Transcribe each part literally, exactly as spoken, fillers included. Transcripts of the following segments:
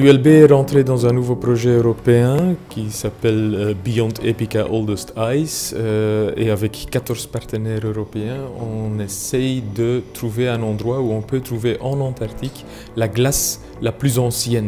U L B est rentré dans un nouveau projet européen qui s'appelle euh, Beyond Epica Oldest Ice euh, et avec quatorze partenaires européens, on essaye de trouver un endroit où on peut trouver en Antarctique la glace la plus ancienne.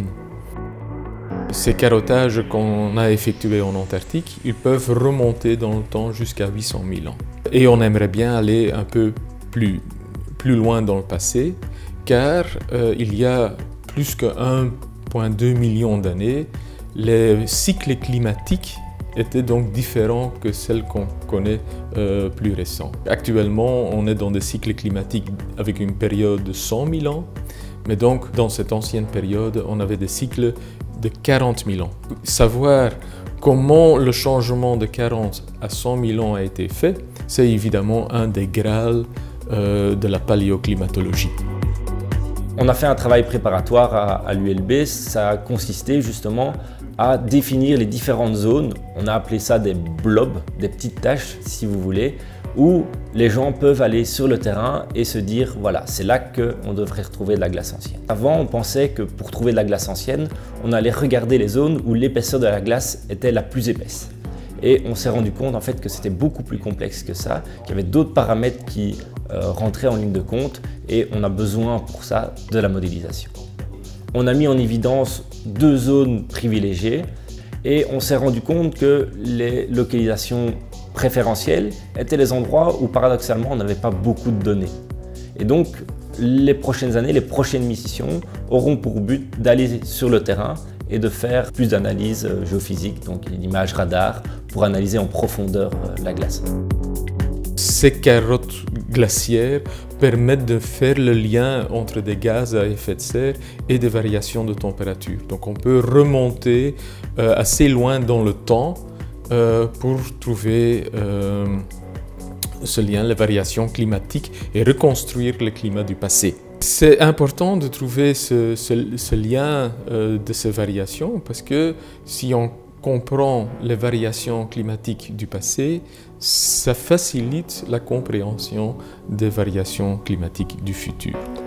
Ces carottages qu'on a effectués en Antarctique, ils peuvent remonter dans le temps jusqu'à huit cent mille ans. Et on aimerait bien aller un peu plus, plus loin dans le passé, car euh, il y a plus que un virgule deux million d'années, les cycles climatiques étaient donc différents que celles qu'on connaît euh, plus récents. Actuellement, on est dans des cycles climatiques avec une période de cent mille ans, mais donc dans cette ancienne période, on avait des cycles de quarante mille ans. Savoir comment le changement de quarante à cent mille ans a été fait, c'est évidemment un des graals euh, de la paléoclimatologie. On a fait un travail préparatoire à, à l'U L B, ça a consisté justement à définir les différentes zones, on a appelé ça des blobs, des petites taches si vous voulez, où les gens peuvent aller sur le terrain et se dire voilà, c'est là qu'on devrait retrouver de la glace ancienne. Avant, on pensait que pour trouver de la glace ancienne, on allait regarder les zones où l'épaisseur de la glace était la plus épaisse. Et on s'est rendu compte en fait que c'était beaucoup plus complexe que ça, qu'il y avait d'autres paramètres qui euh, rentraient en ligne de compte et on a besoin pour ça de la modélisation. On a mis en évidence deux zones privilégiées et on s'est rendu compte que les localisations préférentielles étaient les endroits où paradoxalement on n'avait pas beaucoup de données. Et donc les prochaines années, les prochaines missions auront pour but d'aller sur le terrain et de faire plus d'analyses géophysiques, donc l'image radar, pour analyser en profondeur la glace. Ces carottes glaciaires permettent de faire le lien entre des gaz à effet de serre et des variations de température. Donc on peut remonter euh, assez loin dans le temps euh, pour trouver euh, ce lien, les variations climatiques et reconstruire le climat du passé. C'est important de trouver ce, ce, ce lien euh, de ces variations parce que si on comprend les variations climatiques du passé, ça facilite la compréhension des variations climatiques du futur.